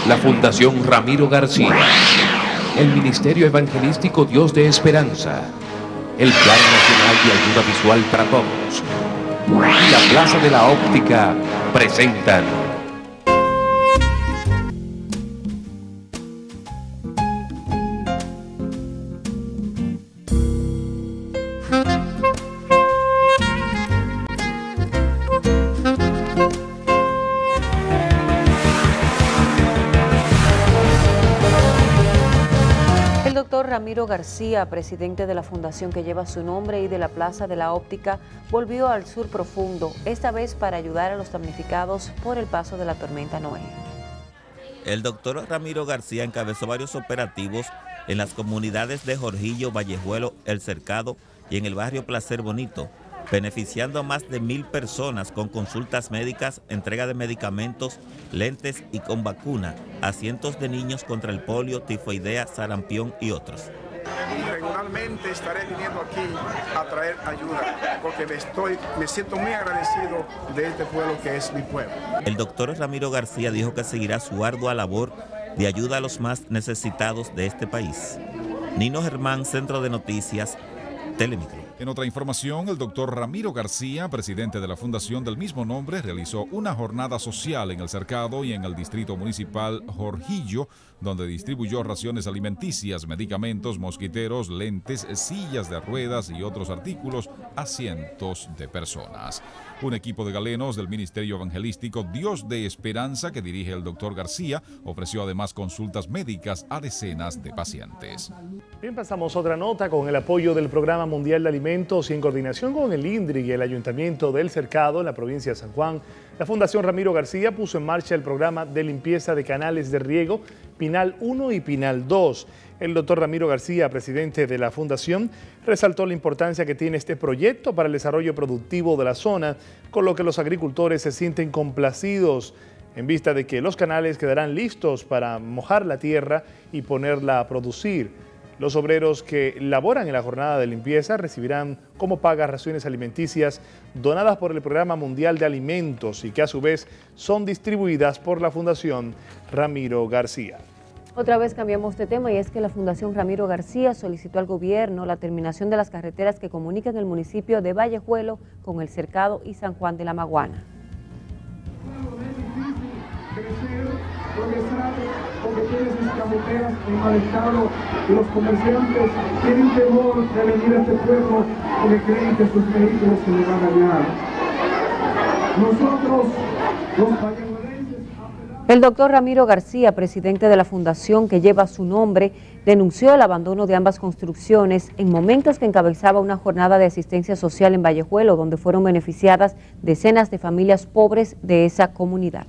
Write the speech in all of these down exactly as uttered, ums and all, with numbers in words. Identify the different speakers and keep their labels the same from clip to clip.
Speaker 1: la Fundación Ramiro García, el Ministerio Evangelístico Dios de Esperanza, el Plan Nacional de Ayuda Visual para Todos y la Plaza de la Óptica presentan
Speaker 2: El doctor Ramiro García, presidente de la fundación que lleva su nombre y de la Plaza de la Óptica, volvió al sur profundo, esta vez para ayudar a los damnificados por el paso de la tormenta Noé.
Speaker 3: El doctor Ramiro García encabezó varios operativos en las comunidades de Jorjillo, Vallejuelo, El Cercado y en el barrio Placer Bonito, beneficiando a más de mil personas con consultas médicas, entrega de medicamentos, lentes y con vacuna a cientos de niños contra el polio, tifoidea, sarampión y otros.
Speaker 4: Y regularmente estaré viniendo aquí a traer ayuda porque me, estoy, me siento muy agradecido de este pueblo que es mi pueblo.
Speaker 3: El doctor Ramiro García dijo que seguirá su ardua labor de ayuda a los más necesitados de este país. Nino Germán, Centro de Noticias, Telemicro.
Speaker 5: En otra información, el doctor Ramiro García, presidente de la fundación del mismo nombre, realizó una jornada social en El Cercado y en el distrito municipal Jorjillo, donde distribuyó raciones alimenticias, medicamentos, mosquiteros, lentes, sillas de ruedas y otros artículos a cientos de personas. Un equipo de galenos del Ministerio Evangelístico Dios de Esperanza, que dirige el doctor García, ofreció además consultas médicas a decenas de pacientes.
Speaker 6: Bien, pasamos a otra nota. Con el apoyo del Programa Mundial de Alimentos y en coordinación con el INDRI y el Ayuntamiento del Cercado, en la provincia de San Juan, la Fundación Ramiro García puso en marcha el programa de limpieza de canales de riego Pinal uno y Pinal dos. El doctor Ramiro García, presidente de la Fundación, resaltó la importancia que tiene este proyecto para el desarrollo productivo de la zona, con lo que los agricultores se sienten complacidos en vista de que los canales quedarán listos para mojar la tierra y ponerla a producir. Los obreros que laboran en la jornada de limpieza recibirán como paga raciones alimenticias donadas por el Programa Mundial de Alimentos y que a su vez son distribuidas por la Fundación Ramiro García.
Speaker 2: Otra vez cambiamos de tema y es que la Fundación Ramiro García solicitó al gobierno la terminación de las carreteras que comunican el municipio de Vallejuelo con El Cercado y San Juan de la Maguana.
Speaker 7: Porque tiene sus carreteras en mal estado y los comerciantes tienen temor de venir a este pueblo porque creen que sus vehículos se les van a dañar. Nosotros, los vallehuelenses...
Speaker 2: El doctor Ramiro García, presidente de la fundación que lleva su nombre, denunció el abandono de ambas construcciones en momentos que encabezaba una jornada de asistencia social en Vallejuelo, donde fueron beneficiadas decenas de familias pobres de esa comunidad.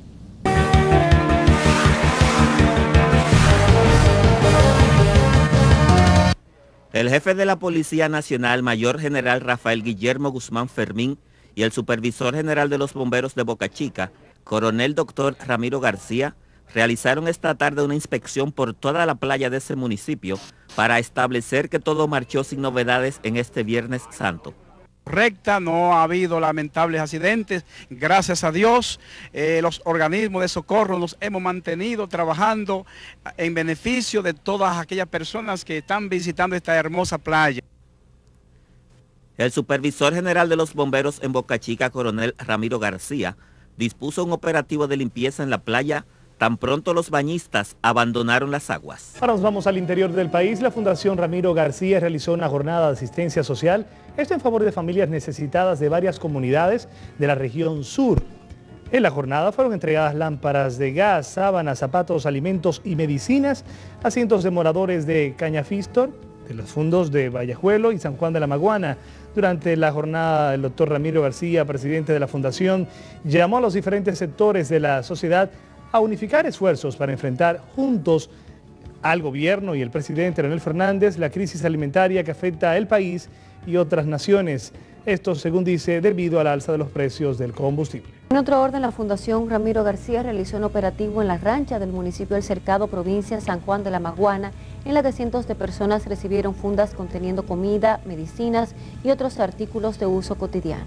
Speaker 3: El jefe de la Policía Nacional, Mayor General Rafael Guillermo Guzmán Fermín, y el Supervisor General de los Bomberos de Boca Chica, Coronel Doctor Ramiro García, realizaron esta tarde una inspección por toda la playa de ese municipio para establecer que todo marchó sin novedades en este Viernes Santo.
Speaker 8: Recta, no ha habido lamentables accidentes, gracias a Dios. Eh, los organismos de socorro nos hemos mantenido trabajando en beneficio de todas aquellas personas que están visitando esta hermosa playa.
Speaker 3: El Supervisor General de los Bomberos en Boca Chica, Coronel Ramiro García, dispuso un operativo de limpieza en la playa tan pronto los bañistas abandonaron las aguas.
Speaker 6: Ahora nos vamos al interior del país. La Fundación Ramiro García realizó una jornada de asistencia social, esto en favor de familias necesitadas de varias comunidades de la región sur. En la jornada fueron entregadas lámparas de gas, sábanas, zapatos, alimentos y medicinas a cientos de moradores de Cañafistor, de los fundos de Vallejuelo y San Juan de la Maguana. Durante la jornada, el doctor Ramiro García, presidente de la Fundación, llamó a los diferentes sectores de la sociedad a unificar esfuerzos para enfrentar juntos al gobierno y el presidente Leonel Fernández la crisis alimentaria que afecta al país y otras naciones. Esto, según dice, debido al alza de los precios del combustible.
Speaker 2: En otro orden, la Fundación Ramiro García realizó un operativo en la rancha del municipio del Cercado, provincia San Juan de la Maguana, en la que cientos de personas recibieron fundas conteniendo comida, medicinas y otros artículos de uso cotidiano.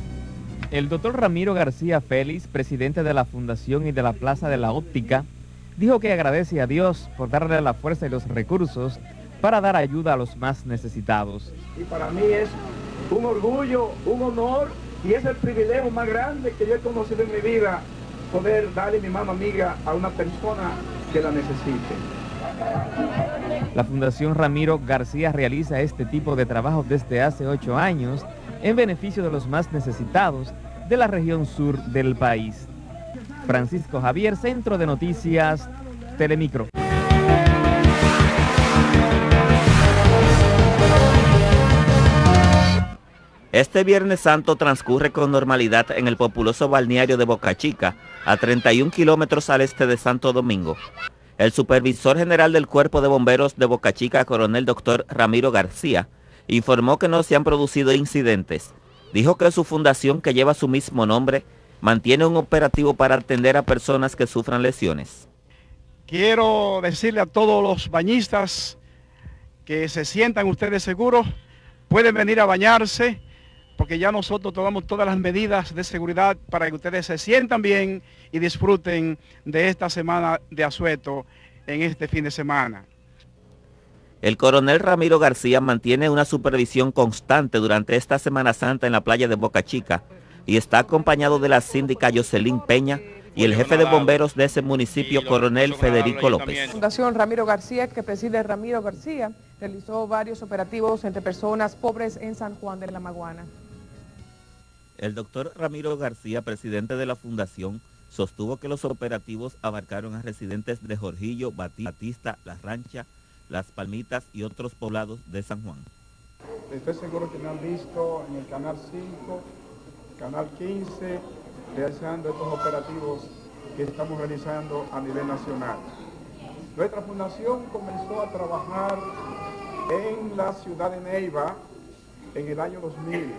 Speaker 9: El doctor Ramiro García Félix, presidente de la Fundación y de la Plaza de la Óptica, dijo que agradece a Dios por darle la fuerza y los recursos para dar ayuda a los más necesitados.
Speaker 7: Y para mí es un orgullo, un honor y es el privilegio más grande que yo he conocido en mi vida, poder darle mi mano amiga a una persona que la necesite.
Speaker 9: La Fundación Ramiro García realiza este tipo de trabajo desde hace ocho años en beneficio de los más necesitados de la región sur del país. Francisco Javier, Centro de Noticias, Telemicro.
Speaker 3: Este Viernes Santo transcurre con normalidad en el populoso balneario de Boca Chica, a treinta y un kilómetros al este de Santo Domingo. El supervisor general del Cuerpo de Bomberos de Boca Chica, coronel doctor Ramiro García, informó que no se han producido incidentes. Dijo que su fundación, que lleva su mismo nombre, mantiene un operativo para atender a personas que sufran lesiones.
Speaker 8: Quiero decirle a todos los bañistas que se sientan ustedes seguros, pueden venir a bañarse, porque ya nosotros tomamos todas las medidas de seguridad para que ustedes se sientan bien y disfruten de esta semana de asueto en este fin de semana.
Speaker 3: El coronel Ramiro García mantiene una supervisión constante durante esta Semana Santa en la playa de Boca Chica y está acompañado de la síndica Jocelyn Peña y el jefe de bomberos de ese municipio, coronel Federico López.
Speaker 10: La Fundación Ramiro García, que preside Ramiro García, realizó varios operativos entre personas pobres en San Juan de la Maguana.
Speaker 3: El doctor Ramiro García, presidente de la fundación, sostuvo que los operativos abarcaron a residentes de Jorgillo, Batista, La Rancha, Las Palmitas y otros poblados de San Juan.
Speaker 4: Estoy seguro que me han visto en el Canal cinco, Canal quince, realizando estos operativos que estamos realizando a nivel nacional. Nuestra fundación comenzó a trabajar en la ciudad de Neiva en el año dos mil.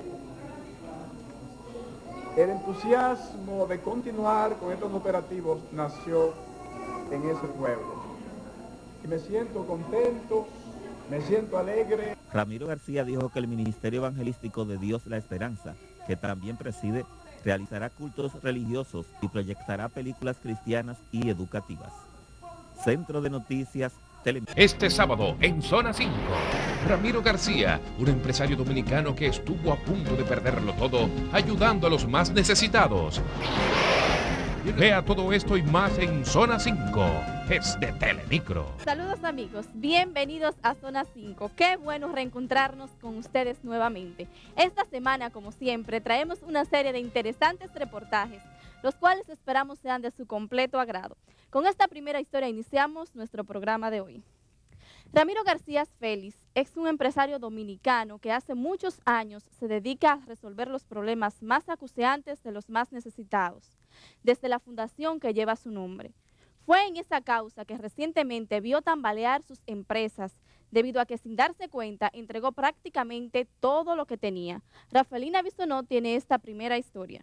Speaker 4: El entusiasmo de continuar con estos operativos nació en ese pueblo. Y me siento contento, me siento alegre.
Speaker 3: Ramiro García dijo que el Ministerio Evangelístico de Dios La Esperanza, que también preside, realizará cultos religiosos y proyectará películas cristianas y educativas. Centro de Noticias, Telemicro.
Speaker 1: Este sábado en Zona cinco, Ramiro García, un empresario dominicano que estuvo a punto de perderlo todo, ayudando a los más necesitados. Vea todo esto y más en Zona cinco, es de Telemicro.
Speaker 11: Saludos amigos, bienvenidos a Zona cinco. Qué bueno reencontrarnos con ustedes nuevamente. Esta semana, como siempre, traemos una serie de interesantes reportajes, los cuales esperamos sean de su completo agrado. Con esta primera historia iniciamos nuestro programa de hoy. Ramiro García Félix es un empresario dominicano que hace muchos años se dedica a resolver los problemas más acuciantes de los más necesitados, desde la fundación que lleva su nombre. Fue en esa causa que recientemente vio tambalear sus empresas, debido a que sin darse cuenta entregó prácticamente todo lo que tenía. Rafaelina Bisonó tiene esta primera historia.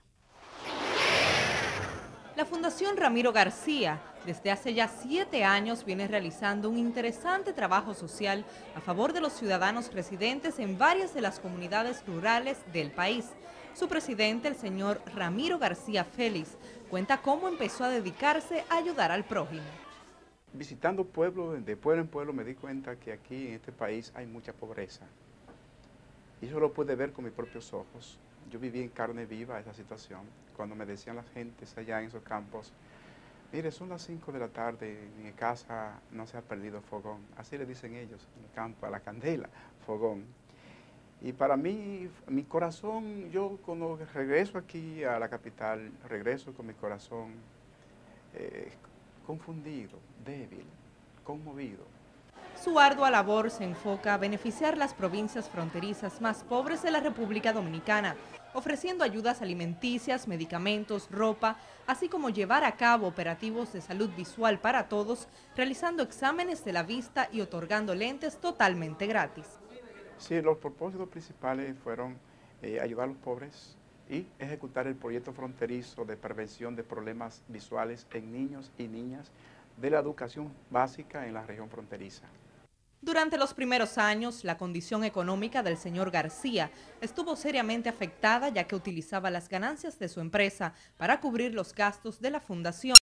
Speaker 12: La Fundación Ramiro García desde hace ya siete años viene realizando un interesante trabajo social a favor de los ciudadanos residentes en varias de las comunidades rurales del país. Su presidente, el señor Ramiro García Félix, cuenta cómo empezó a dedicarse a ayudar al prójimo.
Speaker 4: Visitando pueblo, de pueblo en pueblo, me di cuenta que aquí en este país hay mucha pobreza. Y eso lo pude ver con mis propios ojos. Yo viví en carne viva esa situación, cuando me decían las gentes allá en esos campos, mire, son las cinco de la tarde, en mi casa no se ha perdido fogón. Así le dicen ellos, en el campo, a la candela, fogón. Y para mí, mi corazón, yo cuando regreso aquí a la capital, regreso con mi corazón eh, confundido, débil, conmovido.
Speaker 12: Su ardua labor se enfoca a beneficiar las provincias fronterizas más pobres de la República Dominicana, ofreciendo ayudas alimenticias, medicamentos, ropa, así como llevar a cabo operativos de salud visual para todos, realizando exámenes de la vista y otorgando lentes totalmente gratis.
Speaker 4: Sí, los propósitos principales fueron eh, ayudar a los pobres y ejecutar el proyecto fronterizo de prevención de problemas visuales en niños y niñas de la educación básica en la región fronteriza.
Speaker 12: Durante los primeros años, la condición económica del señor García estuvo seriamente afectada, ya que utilizaba las ganancias de su empresa para cubrir los gastos de la fundación.